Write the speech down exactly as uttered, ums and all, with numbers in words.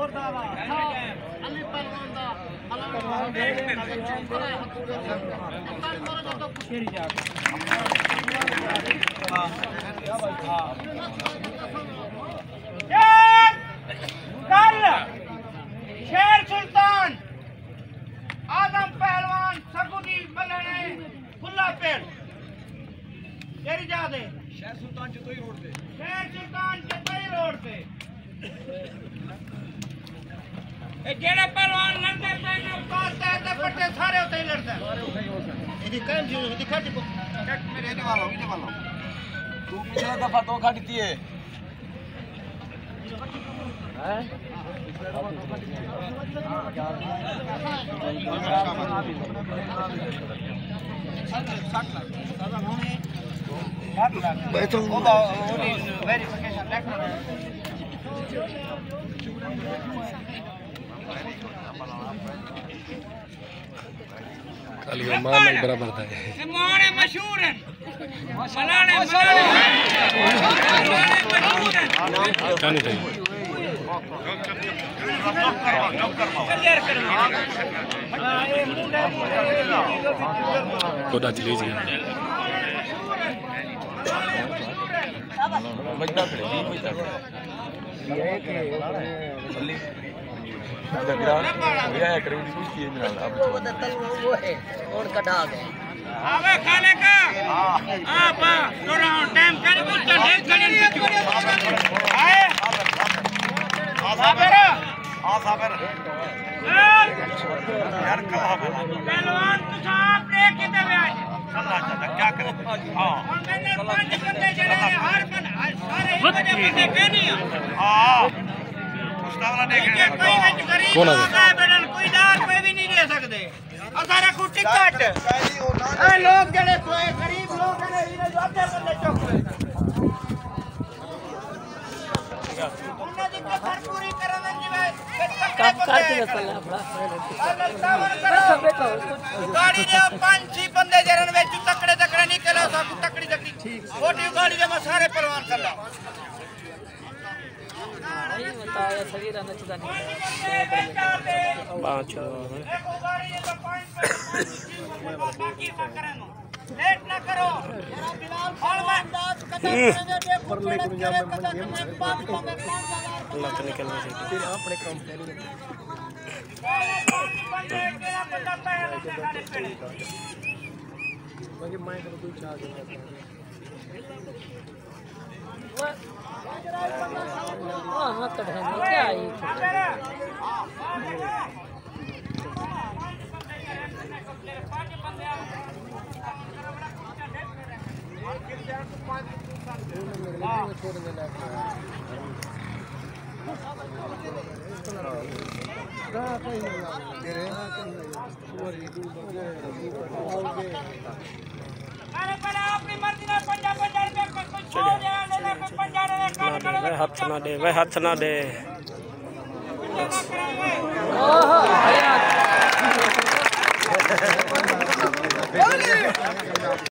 शेर सुल्तान आजम पहलवान सगुनी बल्लने खुला पेड़ तेरी जा दे शेर सुल्तान चतोई रोड पे शेर सुल्तान चतोई रोड पे ए जेड़ा पहलवान लंदे पे ने उतारता है ते पट्टे सारे उते ही लड़ता है इदी कान जी दिखा दी कट मेरे ने वाला इने वाला तू पिछला दफा तो खड़ती है हैं वेरिफिकेशन खाली मामल बराबर था ये मोहरे मशहूर हैं मलाने मलाने मशहूर हैं कहानी चाहिए क्लियर करो कोड़ा चली जी बजदा खड़े जी बजदा ये के जल्दी जगरा भैया करो दी कुछ ये ना अब वो तल वो है और कटा दे आवे खाने का हां बा थोड़ा टाइम कर कुछ ढेर खड़ी आए आ साबर आ साबर यार कहा पहलवान तू साहब ले किते में आज चला चला क्या करे हां मैंने पांच बंदे जड़े हर बन सारे एक बजे बंदे के नहीं हां मुस्तावला देख रहे कोई विच गरीब कौन है बेड़न कोई दार पे भी नहीं दे सकदे असारे को टिकट ए लोग जड़े गरीब लोग ने इने जो अधे बंदे चुक ले उन्हें दी भरपूरी करन जीवे कब करके चला गाड़ी दे पांच छह बंदे जरन विच तकड़े तकड़े निकले सब तकड़ी तकड़ी छोटी गाड़ी दे मैं सारे परवान कर ला नहीं बताया सही रहना चाहिए पांच गाड़ी दे तो पांच बाकी का करेंगे लेट ना करो और मैं अंदाज कदम करेंगे देखो मेहनत करे कदम मैं पांच को मैं पांच अल्लाह के निकलने से फिर अपने काम करेंगे बंदा पहले सारे पेड़ बाकी मैं तो कोई चाह नहीं हां हां तो है क्या है छोड़ने लगा अरे बड़ा अपनी मर्जी ना पंजाब पंजाब में कुछ छोड़ दे ले पंजाब में काम करो हाथ ना दे भाई हाथ ना दे ओहो भैया